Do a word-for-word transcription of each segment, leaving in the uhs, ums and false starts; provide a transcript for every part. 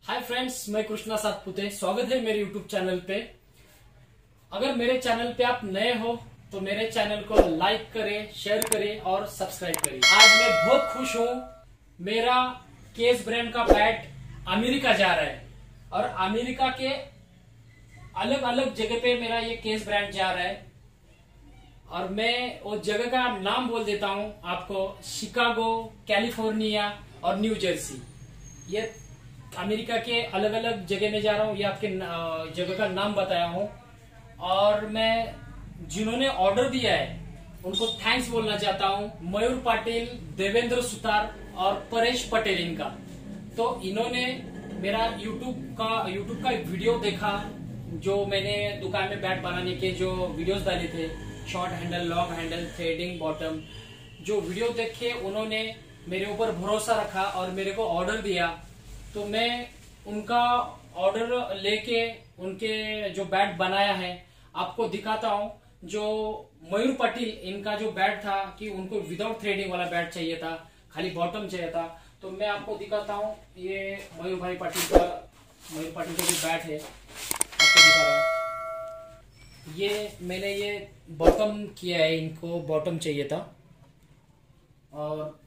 Hi friends, मैं कृष्णा सातपुते। स्वागत है मेरे यूट्यूब चैनल पे। अगर मेरे चैनल पे आप नए हो तो मेरे चैनल को लाइक करें, शेयर करें और सब्सक्राइब करें। आज मैं बहुत खुश हूँ। मेरा केस ब्रांड का बैट अमेरिका जा रहा है और अमेरिका के अलग अलग जगह पे मेरा ये केस ब्रांड जा रहा है और मैं वो जगह का नाम बोल देता हूँ आपको। शिकागो, कैलिफोर्निया और न्यू जर्सी, ये अमेरिका के अलग अलग जगह में जा रहा हूँ। ये आपके जगह का नाम बताया हूँ और मैं जिन्होंने ऑर्डर दिया है उनको थैंक्स बोलना चाहता हूँ। मयूर पाटिल, देवेंद्र सुतार और परेश पटेल इनका। तो इन्होंने मेरा यूट्यूब का यूट्यूब का एक वीडियो देखा, जो मैंने दुकान में बैट बनाने के जो वीडियोस डाले थे, short handle, long handle, threading, bottom, जो वीडियो देखे उन्होंने मेरे ऊपर भरोसा रखा और मेरे को ऑर्डर दिया। तो मैं उनका ऑर्डर लेके उनके जो बैट बनाया है आपको दिखाता हूँ। जो मयूर पाटिल इनका जो बैट था कि उनको विदाउट थ्रेडिंग वाला बैट चाहिए था, खाली बॉटम चाहिए था, तो मैं आपको दिखाता हूँ। ये मयूर भाई पाटिल का मयूर पाटिल का जो बैट है आपको दिखा रहा हूँ। ये मैंने ये बॉटम किया है, इनको बॉटम चाहिए था और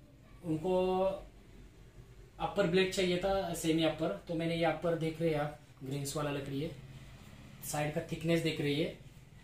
उनको अपर ब्लेड चाहिए था, सेमी अपर। तो मैंने ये अपर देख रहे हैं आप, ग्रीन्स वाला लकड़ी है, साइड का थिकनेस देख रही है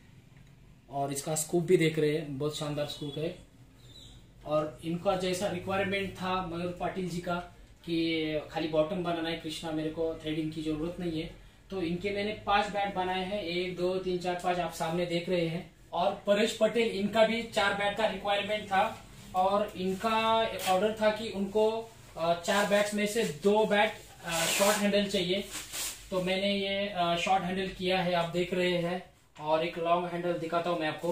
और इसका स्कूप भी देख रहे हैं, बहुत शानदार स्कूप है। और इनका जैसा रिक्वायरमेंट था मयूर पाटिल जी का कि खाली बॉटम बनाना है कृष्णा, मेरे को थ्रेडिंग की जरूरत नहीं है, तो इनके मैंने पांच बैट बनाए हैं। एक दो तीन चार पांच आप सामने देख रहे हैं। और परेश पटेल इनका भी चार बैट का रिक्वायरमेंट था और इनका ऑर्डर था कि उनको चार बैट्स में से दो बैट शॉर्ट हैंडल चाहिए। तो मैंने ये शॉर्ट हैंडल किया है, आप देख रहे हैं। और एक लॉन्ग हैंडल दिखाता हूं मैं आपको।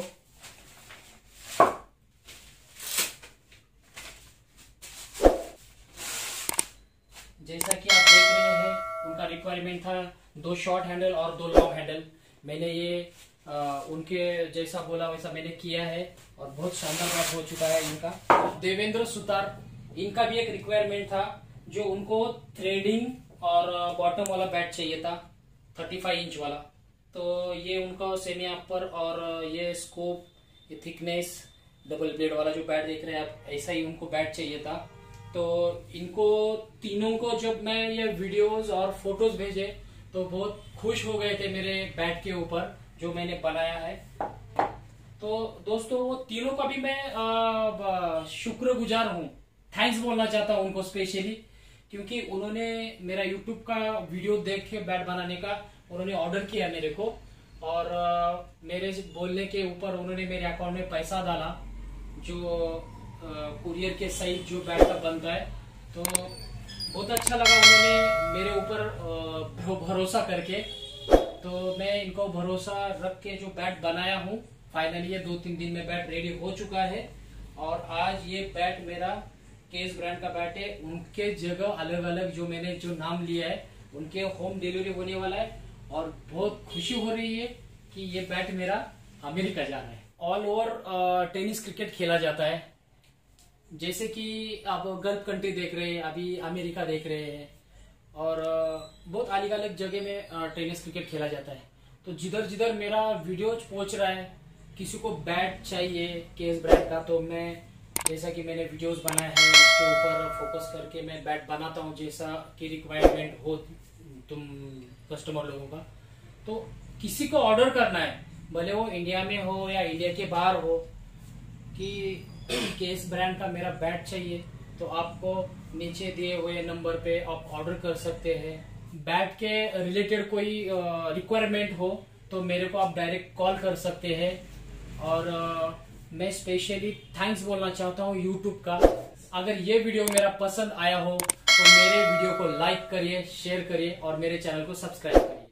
जैसा कि आप देख रहे हैं, उनका रिक्वायरमेंट था दो शॉर्ट हैंडल और दो लॉन्ग हैंडल। मैंने ये आ, उनके जैसा बोला वैसा मैंने किया है और बहुत शानदार बैट हो चुका है इनका। देवेंद्र सुतार इनका भी एक रिक्वायरमेंट था, जो उनको थ्रेडिंग और बॉटम वाला बैट चाहिए था, पैंतीस इंच वाला। तो ये उनको सेमी अपर और ये स्कोप, ये थिकनेस, डबल ब्लेड वाला जो बैट देख रहे हैं आप, ऐसा ही उनको बैट चाहिए था। तो इनको तीनों को जब मैं ये वीडियोस और फोटोज भेजे तो बहुत खुश हो गए थे मेरे बैट के ऊपर जो मैंने बनाया है। तो दोस्तों, वो तीनों का भी मैं शुक्रगुजार हूँ, थैंक्स बोलना चाहता हूँ उनको स्पेशली, क्योंकि उन्होंने मेरा यूट्यूब का वीडियो देख के बैट बनाने का उन्होंने ऑर्डर किया मेरे को और आ, मेरे बोलने के ऊपर उन्होंने मेरे अकाउंट में पैसा डाला, जो कुरियर के सही जो बैट का बनता है। तो बहुत अच्छा लगा उन्होंने मेरे ऊपर भरोसा करके। तो मैं इनको भरोसा रख के जो बैट बनाया हूँ, फाइनली ये दो तीन दिन में बैट रेडी हो चुका है। और आज ये बैट मेरा केस ब्रांड का बैट है। उनके जगह अलग अलग जो मैंने जो नाम लिया है उनके होम डिलीवरी होने वाला है और बहुत खुशी हो रही है कि ये बैट मेरा अमेरिका जा रहा है। ऑल ओवर टेनिस क्रिकेट खेला जाता है, जैसे कि आप गल्फ कंट्री देख रहे हैं, अभी अमेरिका देख रहे हैं और बहुत अलग अलग जगह में टेनिस क्रिकेट खेला जाता है। तो जिधर जिधर मेरा वीडियो पहुंच रहा है, किसी को बैट चाहिए केस ब्रांड का, तो मैं जैसा कि मैंने वीडियोस बनाए हैं उसके ऊपर फोकस करके मैं बैट बनाता हूं, जैसा कि रिक्वायरमेंट हो तुम कस्टमर लोगों का। तो किसी को ऑर्डर करना है, भले वो इंडिया में हो या इंडिया के बाहर हो, कि केस ब्रांड का मेरा बैट चाहिए, तो आपको नीचे दिए हुए नंबर पे आप ऑर्डर कर सकते हैं। बैट के रिलेटेड कोई रिक्वायरमेंट हो तो मेरे को आप डायरेक्ट कॉल कर सकते हैं। और आ, मैं स्पेशली थैंक्स बोलना चाहता हूँ यूट्यूब का। अगर ये वीडियो मेरा पसंद आया हो तो मेरे वीडियो को लाइक करिए, शेयर करिए और मेरे चैनल को सब्सक्राइब करिए।